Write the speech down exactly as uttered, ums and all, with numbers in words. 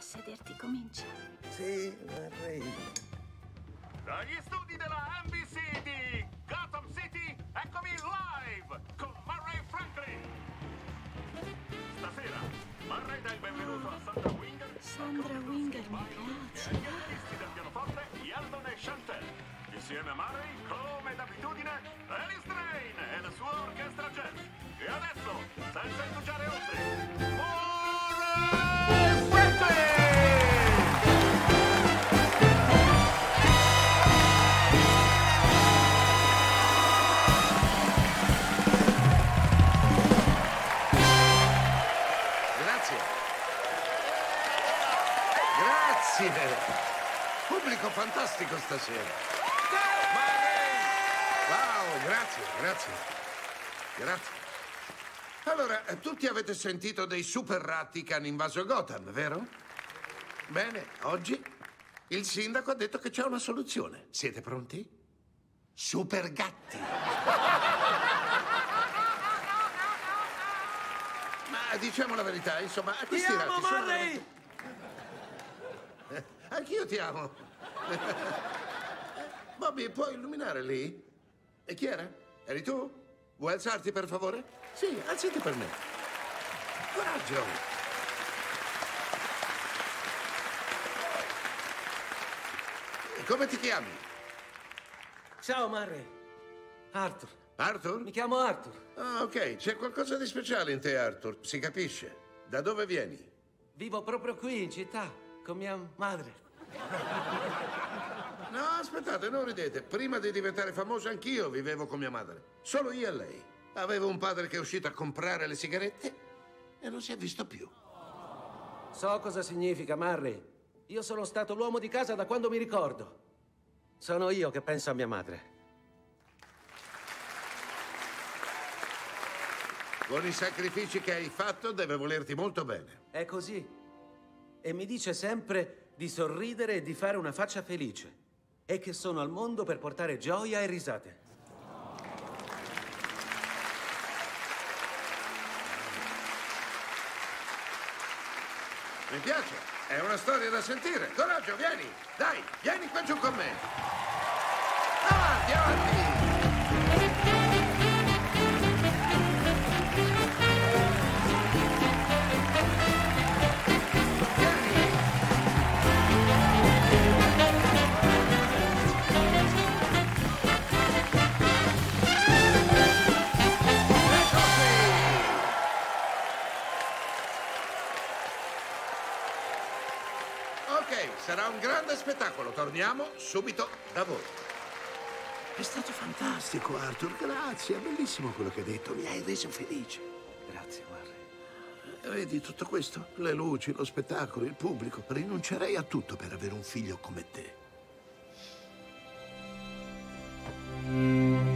sederti, comincia. Sì, vorrei. Dagli studi della N B C di Gotham City, eccomi live con Murray Franklin. Stasera Murray dà il benvenuto a Sandra Winger. Sandra Winger mi piace. E agli artisti del pianoforte Yeldon e Chantel. Insieme a Murray, come d'abitudine, Alice Drain e la sua orchestra jazz. E adesso, senza indugiare oltre, Murray Franklin! Pubblico fantastico stasera. Wow, grazie, grazie. Grazie. Allora, tutti avete sentito dei super ratti che hanno invaso Gotham, vero? Bene, oggi il sindaco ha detto che c'è una soluzione. Siete pronti? Super gatti. Ma diciamo la verità, insomma, questi Ti amo, ratti sono Murray! veramente- Anch'io ti amo. Bobby, puoi illuminare lì? E chi era? Eri tu? Vuoi alzarti, per favore? Sì, alzati per me. Coraggio. Come ti chiami? Ciao, Murray. Arthur. Arthur? Mi chiamo Arthur. Ah, ok. C'è qualcosa di speciale in te, Arthur. Si capisce. Da dove vieni? Vivo proprio qui, in città, con mia madre. No, aspettate, non ridete. Prima di diventare famoso anch'io vivevo con mia madre. Solo io e lei. Avevo un padre che è uscito a comprare le sigarette e non si è visto più. So cosa significa, Murray. Io sono stato l'uomo di casa da quando mi ricordo. Sono io che penso a mia madre. Con i sacrifici che hai fatto deve volerti molto bene. È così. E mi dice sempre di sorridere e di fare una faccia felice. E che sono al mondo per portare gioia e risate. Mi piace, è una storia da sentire. Coraggio, vieni, dai, vieni qua giù con me. Avanti, avanti. Sarà un grande spettacolo. Torniamo subito da voi. È stato fantastico, Arthur. Grazie, è bellissimo quello che hai detto. Mi hai reso felice. Grazie, Murray. Vedi tutto questo? Le luci, lo spettacolo, il pubblico. Rinuncerei a tutto per avere un figlio come te.